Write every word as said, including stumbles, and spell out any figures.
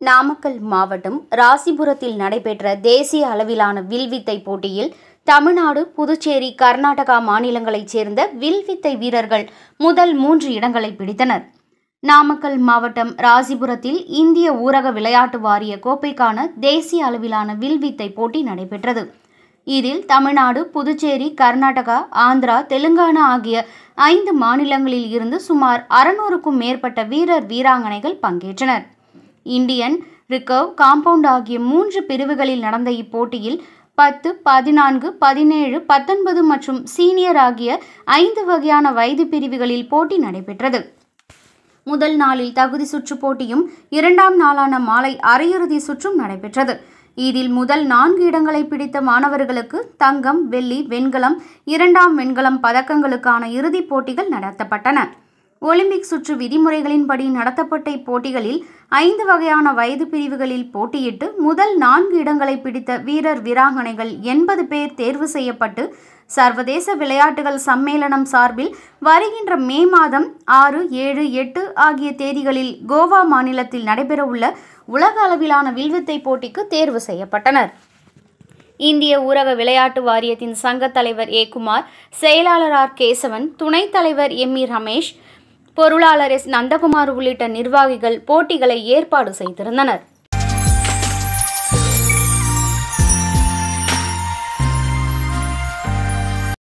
நாமக்கல் மாவட்டம் ராசிபுரத்தில் நடைபெற்ற தேசிய அளவிலான வில்வித்தை போட்டியில் தமிழ்நாடு, புதுச்சேரி, கர்நாடகா மாநிலங்களைச் சேர்ந்த வில்வித்தை வீரர்கள் முதல் மூன்று இடங்களை பிடித்தனர். நாமக்கல் மாவட்டம் ராசிபுரத்தில் இந்திய ஊரக விளையாட்டு வாரிய கோப்பைக்கான தேசிய அளவிலான வில்வித்தை போட்டி நடைபெற்றது. இதில் தமிழ்நாடு, புதுச்சேரி, கர்நாடகா, ஆந்திரா, தெலுங்கானா ஆகிய ஐந்து மாநிலங்களில் இருந்து சுமார் அறுநூறுக்கும் மேற்பட்ட வீரர் வீராங்கனைகள் பங்கேற்றனர். இந்தியன், ரிகர்வ், காம்பவுண்ட் ஆகிய மூன்று பிரிவுகளில் நடந்த இப்போட்டியில் பத்து, பதினான்கு, பதினேழு, பத்தொன்பது மற்றும் சீனியர் ஆகிய ஐந்து வகையான வயது பிரிவுகளில் போட்டி நடைபெற்றது. முதல் நாளில் தகுதி சுற்று போட்டியும் இரண்டாம் நாளான மாலை அரையிறுதி சுற்றும் நடைபெற்றது. இதில் முதல் நான்கு இடங்களை பிடித்த மாணவர்களுக்கு தங்கம், வெள்ளி, வெண்கலம், இரண்டாம் வெண்கலம் பதக்கங்களுக்கான இறுதிப் போட்டிகள் நடத்தப்பட்டன. ஒலிம்பிக் சுற்று விதிமுறைகளின்படி நடத்தப்பட்ட இப்போட்டிகளில் ஐந்து வகையான வயது பிரிவுகளில் போட்டியிட்டு முதல் நான்கு இடங்களை பிடித்த வீரர் வீராங்கனைகள் எண்பது பேர் தேர்வு செய்யப்பட்டு சர்வதேச விளையாட்டுகள் சம்மேளனம் சார்பில் வருகின்ற மே மாதம் ஆறு, ஏழு, எட்டு ஆகிய தேதிகளில் கோவா மாநிலத்தில் நடைபெறவுள்ள உலக அளவிலான வில்வித்தை போட்டிக்கு தேர்வு செய்யப்பட்டனர். இந்திய ஊரக விளையாட்டு வாரியத்தின் சங்க தலைவர் ஏ குமார், செயலாளர் ஆர் கேசவன், துணைத் தலைவர் எம் இ ரமேஷ், பொருளாளர் எஸ் நந்தகுமார் உள்ளிட்ட நிர்வாகிகள் போட்டிகளை ஏற்பாடு செய்திருந்தனர்.